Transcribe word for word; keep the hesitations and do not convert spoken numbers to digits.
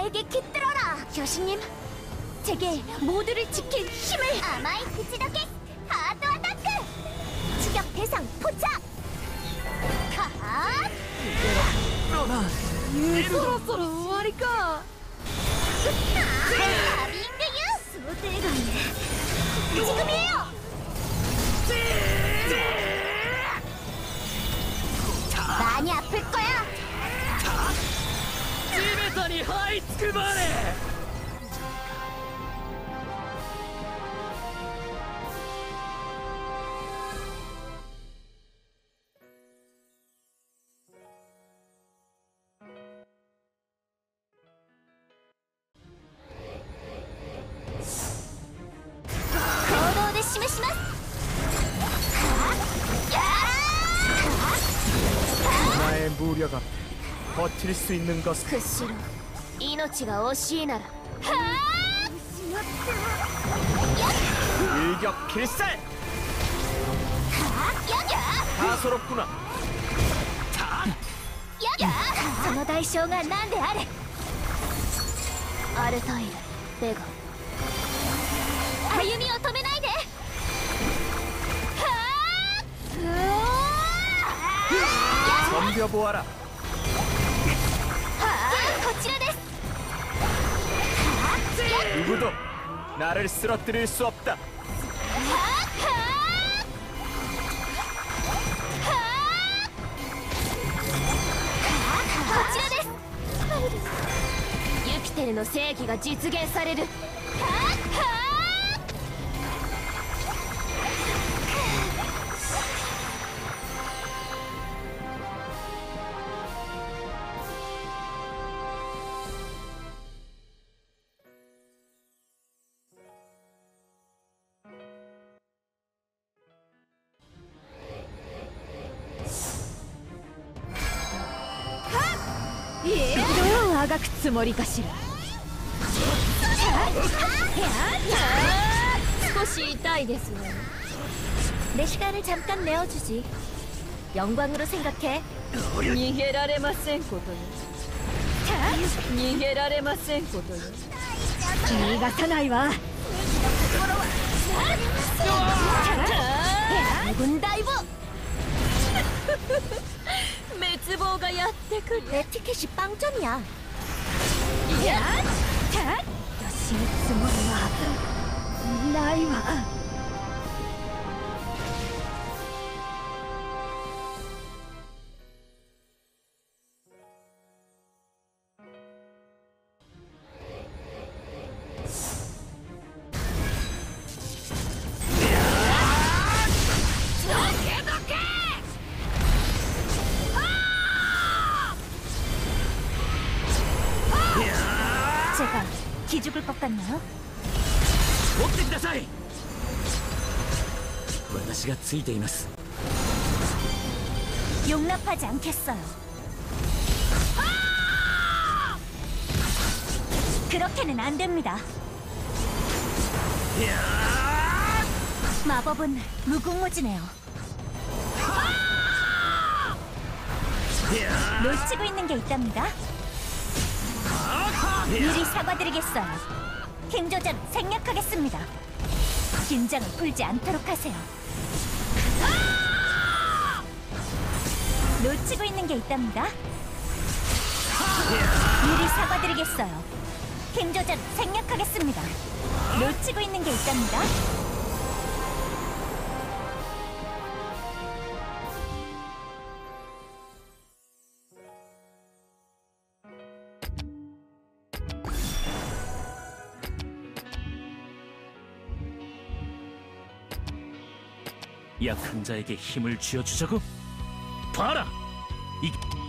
나에게 깃들어라! 교수님, 제게 모두를 지킬 힘을! 아마이 그치도게 하드 어타크! 추격 대상 포착! 컷! 서로서로終わりか。 가빙그유! 소들가네! 지금이에요! 많이 아플 거야! 地べたに這いつくばれ。 行動で示します！ 나의 무력 앞에 버틸 수 있는 것은 그시로命が惜しいなら 일격 필살! 다소롭구나. その代償が何であれアルタイル、ベガ歩みを止めないで 덤벼보아라. こちらです 누구도 나를 쓰러뜨릴 수 없다. こちらですユピテルの正義が実現されるどうあがくつもりかしら。少し痛いですね。 내 시간을 잠깐 내어주지 영광으로 생각해 逃げられませんことよ。逃げられませんことよ。逃がさないわ。 군 다이브 滅亡がやってくる。 내 티켓이 빵점이야 いや死ぬつもりはないわ。 제가 기죽을 것 같나요? 追ってください。私がついています。 용납하지 않겠어요. 그렇게는 안 됩니다. 마법은 무궁무진해요. 놓치고 있는 게 있답니다. 미리 사과드리겠어요. 힘 조절 생략하겠습니다. 긴장을 풀지 않도록 하세요. 놓치고 있는 게 있답니다. 미리 사과드리겠어요. 힘 조절 생략하겠습니다. 놓치고 있는 게 있답니다. 약한 자에게 힘을 쥐어주자고? 봐라! 이